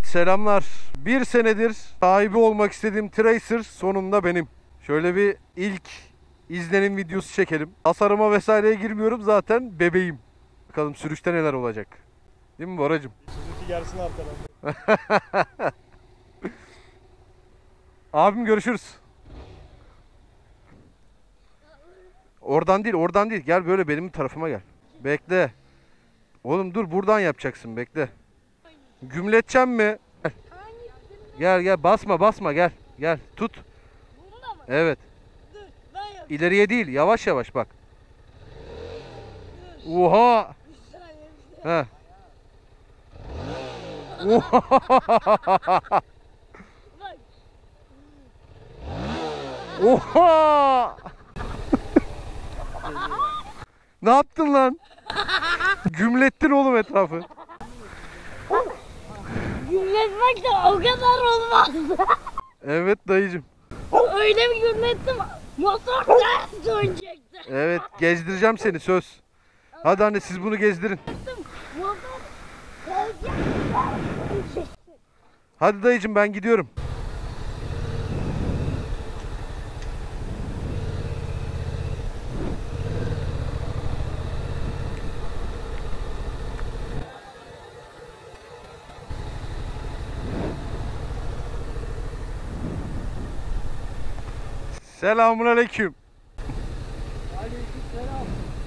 selamlar. Bir senedir sahibi olmak istediğim Tracer sonunda benim. Şöyle bir ilk izlenim videosu çekelim. Tasarıma vesaireye girmiyorum, zaten bebeğim. Bakalım sürüşte neler olacak. Değil mi Boracığım? Suzuki gelsin arkadan. Abim görüşürüz. Oradan değil, oradan değil. Gel böyle benim tarafıma gel. Bekle. Oğlum dur, buradan yapacaksın, bekle. Gümleteceğim mi? Gel. Gel gel, basma basma, gel. Gel tut. Bunda mı? Evet. Dur ben yapayım. İleriye değil, yavaş yavaş bak. Oha. Bir saniye. He. Oha. Bak. Oha. Ne yaptın lan? Gümlettin oğlum etrafı. Gümletmek de o kadar olmaz. Evet dayıcım. Öyle bir gümlettim. Motor ters dönecekti. Evet, gezdireceğim seni, söz. Hadi anne, siz bunu gezdirin. Motor ters dönecekti. Hadi dayıcım, ben gidiyorum. Selamünaleyküm. Aleykümselam.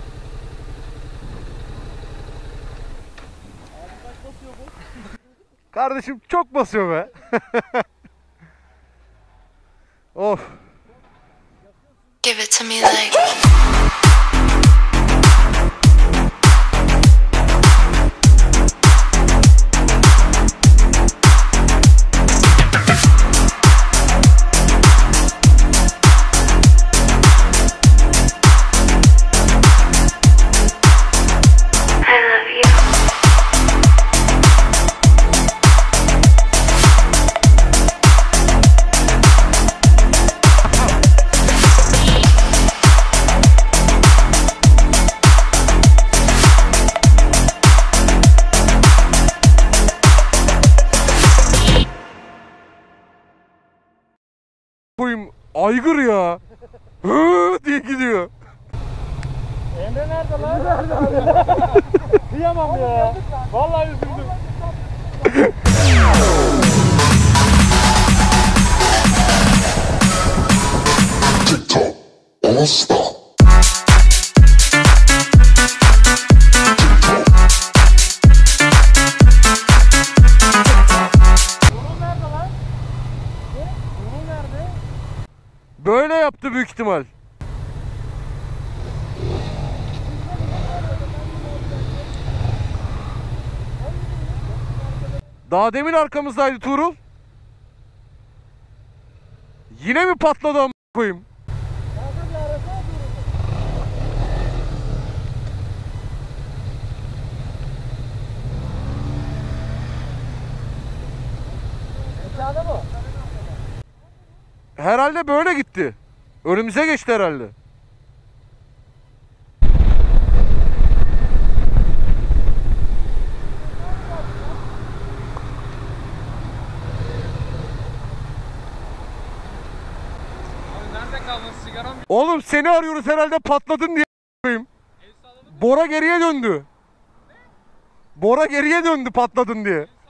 Abi kaç basıyor bu? Kardeşim çok basıyor be. Of. Give it to me like. Koyayım, aygır ya. Hı diye gidiyor. Emre nerede lan? Kıyamam ya. Vallahi üzüldüm. TikTok, all stop. Bunun nerede lan? Bunun nerede? Böyle yaptı büyük ihtimal. Daha demin arkamızdaydı Tuğrul. Yine mi patladı am*** koyayım? Aşağıda mı? Herhalde böyle gitti. Önümüze geçti herhalde. Nerede kaldın sigaram? Oğlum seni arıyoruz, herhalde patladın diye koyayım. Bora geriye döndü. Bora geriye döndü patladın diye.